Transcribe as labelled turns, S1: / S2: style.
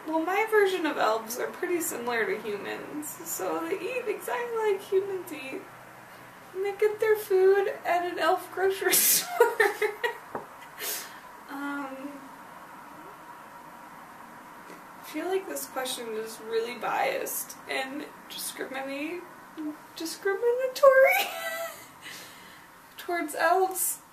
S1: Well, my version of elves are pretty similar to humans, so they eat exactly like humans eat. And they get their food at an elf grocery store. I feel like this question is really biased and discriminatory towards elves.